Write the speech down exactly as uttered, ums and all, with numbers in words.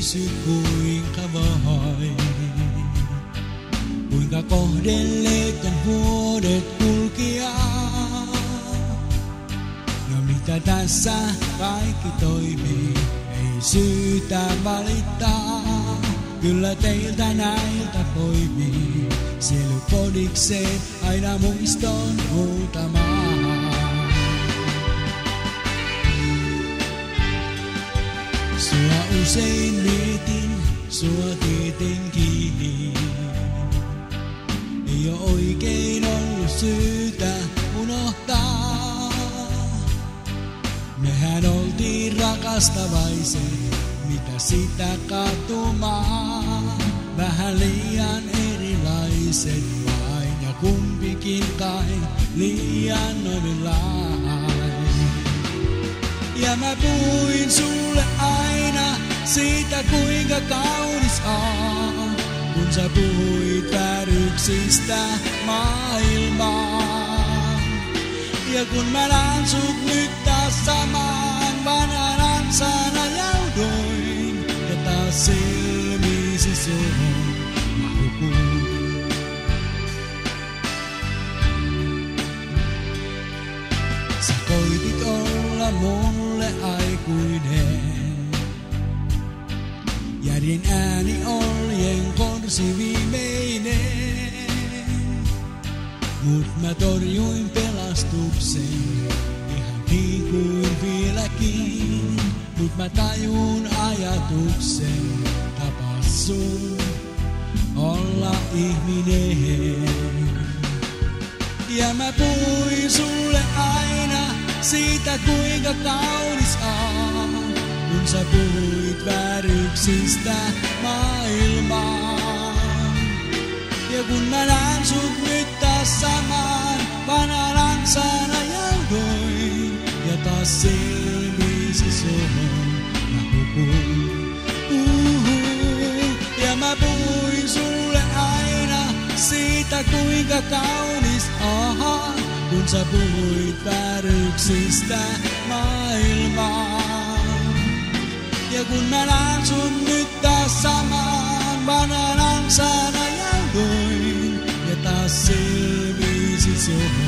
kysyt kuinka voi. Kuinka kohdelleet vuodet kulkia. No mitä tässä kaikki toimii, ei syytä valittaa. Kyllä teiltä näiltä poimii, sielu kodikseen aina muiston huutamaan. Sua usein mietin, sua tietenkin. Ei oo oikein ollut syytä unohtaa. Mehän oltiin rakastavaiset, mitä sitä katumaa. Vähän liian erilaiset vain ja kumpikin kai liian novillain. Ja mä puhuin sulle aina siitä kuinka kaunis on, kun sä puhuit väryksistä maailmaan. Ja kun mä näen sut nyt taas samaan vanhan ansana jouduin, ja taas silmiisi suhun mä hukuin. Sä koitit olla mulle aikuinen, järjen ääni oljen korsi viimeinen. Mut mä torjuin pelastuksen, ihan niin kuin vieläkin. Mut mä tajun ajatuksen, tapas sun olla ihminen. Ja mä puhuin sulle aina siitä kuinka kaunis on, kun sä puhuit väryksistä maailmaan. Ja kun mä näen sut nyt taas samaan vanhan ansana jouduin, ja taas silmiisi suhun mä hukuin. Uhuhu. Ja mä puhuin sulle aina siitä kuinka kaunis on, kun sä puhuit väryksistä maailmaan. Ja kun mä näen sut nyt taas samaan vanhan ansana jouduin, ja taas silmiisi suhun